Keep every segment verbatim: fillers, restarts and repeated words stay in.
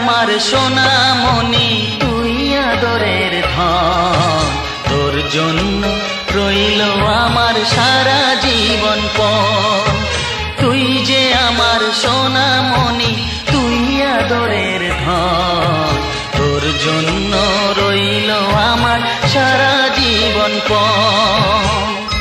আমার সোনামণি, তুই আদরের ধন। তোর জন্য রইল আমার সারা জীবন পণ। তুই যে আমার সোনামণি, তুই আদরের ধন। তোর জন্য রইল আমার সারা জীবন পণ।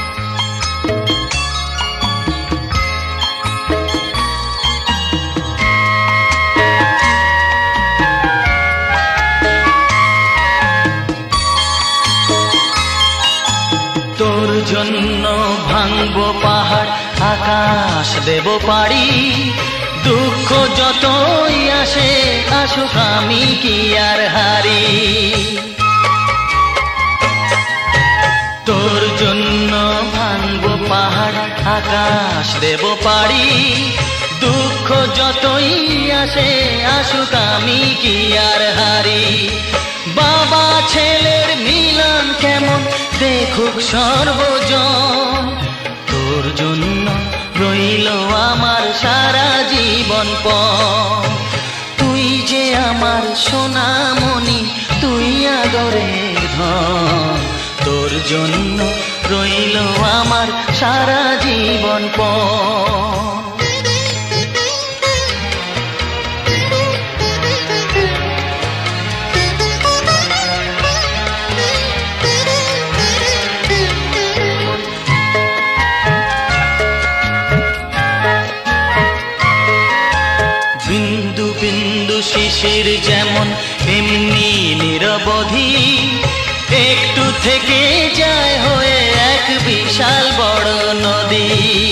তোর জন্য ভাঙবো পাহাড়, আকাশ দেব পাড়ি। দুঃখ যতই আসে আসুক, আমি কি আর হারি। তোর জন্য ভাঙবো পাহাড়, আকাশ দেব পাড়ি। দুঃখ যতই আসে আসুক, আমি কি আর হারি। বাবা ছেলের মিলন কেমন দেখুক সর্বজন। তোর জন্য রইল আমার সারা জীবন পণ। তুই যে আমার সোনামণি, তুই আদরের ধন। তোর জন্য রইল আমার সারা জীবন পণ। বিন্দু বিন্দু শিশির যেমন এমনি নিরবধি, একটু থেকে যায় হয়ে এক বিশাল বড় নদী।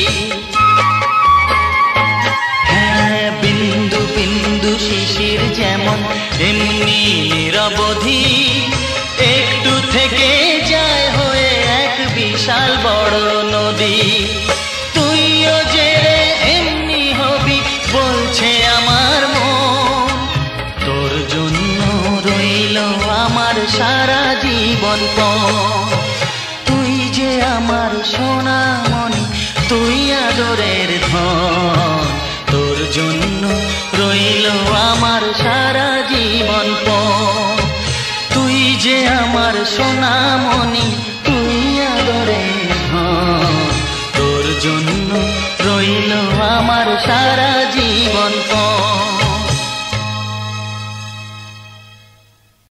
হ্যাঁ, বিন্দু বিন্দু শিশির যেমন এমনি নিরবধি, একটু থেকে যায় হয়ে এক বিশাল বড় নদী। তুইও যে এমনি হবি বলছে আমার মন। তোর জন্য রইল আমার সারা জীবন পণ। তুই যে আমার সোনামণি, তুই আদরের ধন। তোর জন্য রইল আমার সারা জীবন পণ। তুই যে আমার সোনামণি, তুই আদরের ধন। তোর জন্য রইল আমার সারা জীবন পণ।